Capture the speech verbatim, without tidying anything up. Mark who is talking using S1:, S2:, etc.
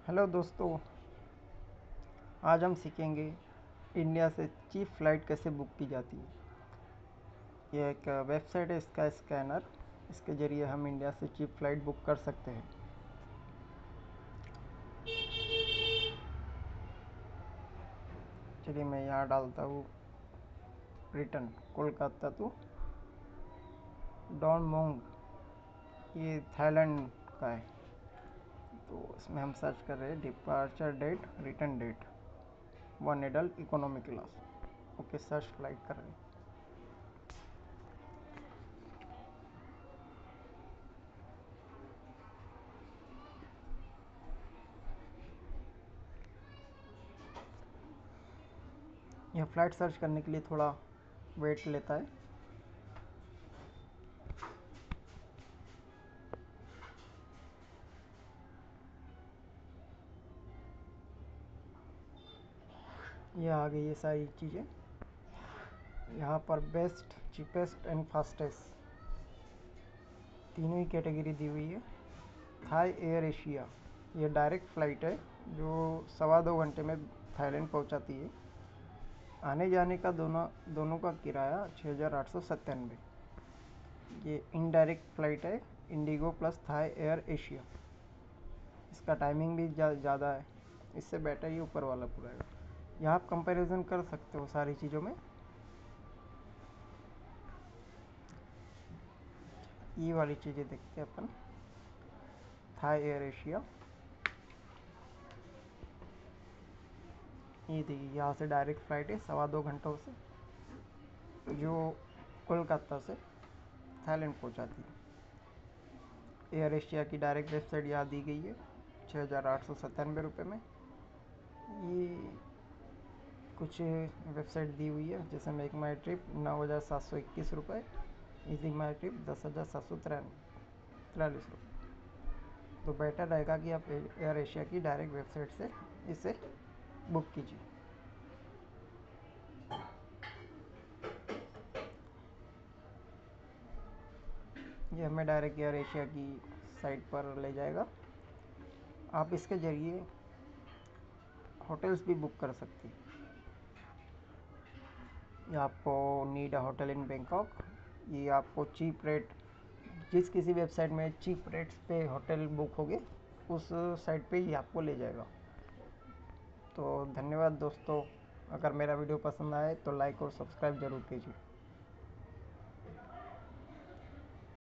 S1: Hello दोस्तों, आज हम सीखेंगे इंडिया से चीप फ़्लाइट कैसे बुक की जाती है। यह एक वेबसाइट है स्काई स्कैनर। इसके ज़रिए हम इंडिया से चीप फ़्लाइट बुक कर सकते हैं। चलिए मैं यहाँ डालता हूँ रिटर्न कोलकाता टू डॉनमोंग। ये थाईलैंड का है। तो इसमें हम सर्च कर रहे हैं departure date, return date, one adult economy class. Okay, search flight कर रहे हैं। यह फ़्लाइट सर्च करने के लिए थोड़ा वेट लेता है। ये आ गई ये सारी चीज़ें। यहाँ पर बेस्ट, चीपेस्ट एंड फास्टेस्ट तीनों ही कैटेगरी दी हुई है। थाई एयर एशिया ये डायरेक्ट फ़्लाइट है जो सवा दो घंटे में थाईलैंड पहुँचाती है। आने जाने का दोनों दोनों का किराया छः हज़ार आठ सौ सत्तानवे। ये इनडायरेक्ट फ़्लाइट है, IndiGo plus Thai Air Asia. इसका टाइमिंग भी ज़्यादा है, इससे बेटर ही ऊपर वाला पड़ेगा। यहाँ आप कंपैरिजन कर सकते हो सारी चीज़ों में। ये वाली चीज़ें देखते हैं अपन, थाई एयर एशिया। ये देखिए, यहाँ से डायरेक्ट फ़्लाइट है सवा दो घंटों से, जो कोलकाता से थाईलैंड पहुँचाती है। एयर एशिया की डायरेक्ट वेबसाइट यहाँ दी गई है छः हज़ार आठ सौ सत्तानवे रुपये में। ये कुछ वेबसाइट दी हुई है, जैसे मेक माई ट्रिप नौ हज़ार सात सौ इक्कीस रुपये, इजी माई ट्रिप दस हज़ार सात सौ तिरालीस रुपये। तो बेटर रहेगा कि आप एयर एशिया की डायरेक्ट वेबसाइट से इसे बुक कीजिए। ये हमें डायरेक्ट एयर एशिया की साइट पर ले जाएगा। आप इसके ज़रिए होटल्स भी बुक कर सकते हैं। ये आपको need a hotel in Bangkok, ये आपको चीप रेट, जिस किसी वेबसाइट में चीप रेट्स पे होटल बुक होगे उस साइट पे ही आपको ले जाएगा। तो धन्यवाद दोस्तों, अगर मेरा वीडियो पसंद आए तो लाइक और सब्सक्राइब ज़रूर कीजिए।